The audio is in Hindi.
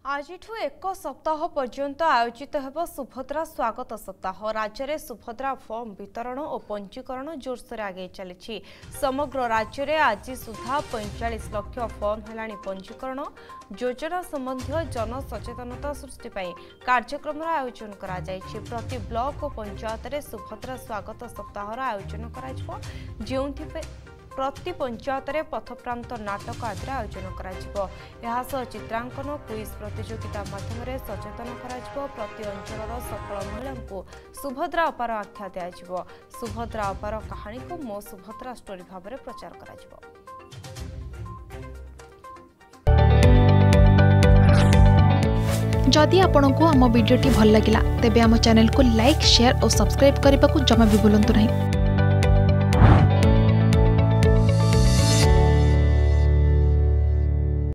आज एक सप्ताह पर्यंत आयोजित होब सुभद्रा स्वागत सप्ताह। राज्य में सुभद्रा फॉर्म वितरण और पंजीकरण जोरसोर आगे चली। समग्र राज्य में आज सुधा 45 लाख फॉर्म है पंजीकरण। योजना संबंधी जनसचेतनता सृष्टि कार्यक्रम आयोजन करा जायछि। प्रति ब्लॉक और पंचायत में सुभद्रा स्वागत सप्ताह आयोजन कर प्रति पंचायत में पथप्रांत नाटक आदि आयोजन कर चित्रांकन क्विज प्रतियोगिता माध्यम सचेतन कर प्रति अंचल सफल महिला को सुभद्रा अपार आख्या दिज्व। सुभद्रा अपार कहानी को मो सुभद्रा स्टोरी भाव में प्रचार कर। जदि आपंक आम भिडी भल लगा तेब आम चैनल को लाइक शेयर और सब्सक्राइब करने को जमा भी भूलु नहीं।